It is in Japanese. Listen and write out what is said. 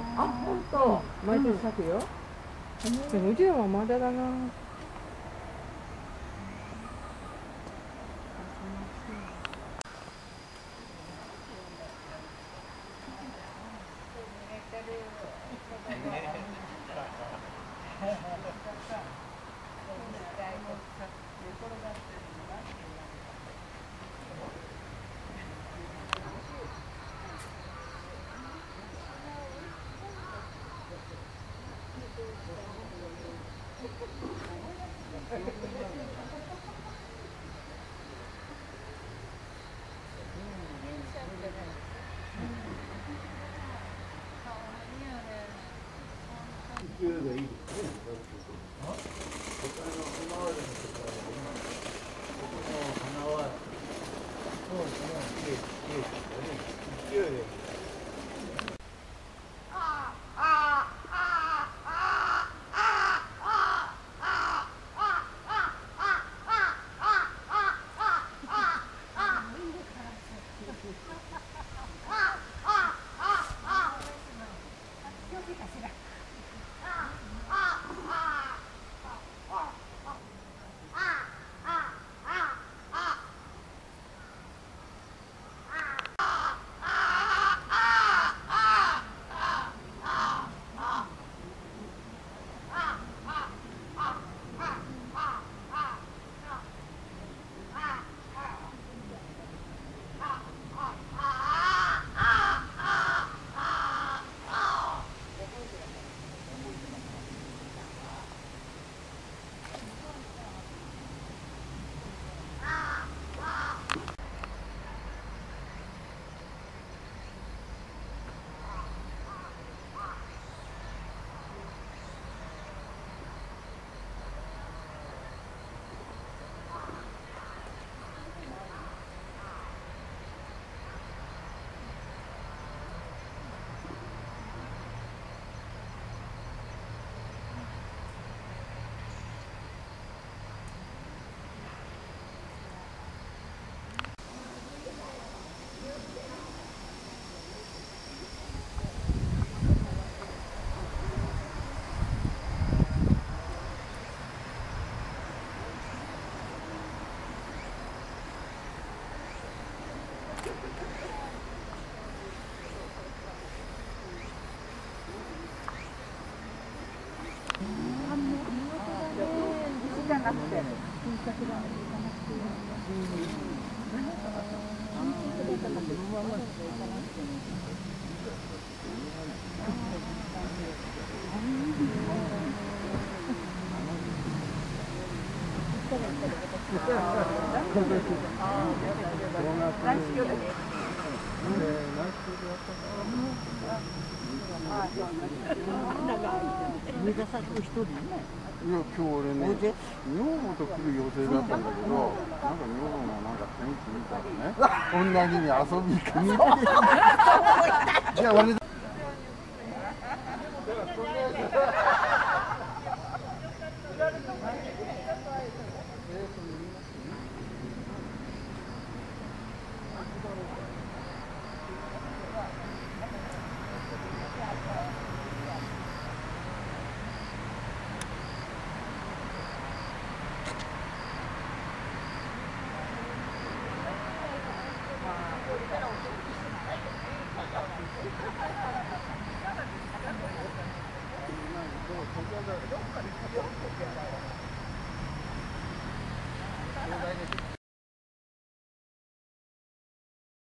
あ、本当。 毎年咲くよ。でもうちのはまだだな。 勢いがいいですね。花はそうですね。勢いがいい。 上田作一人ね。 いや、今日俺ね、女房と来る予定だったんだけど、なんか女房がなんか天気見たらね、女に遊び行くみたいな。じゃあ俺どっかで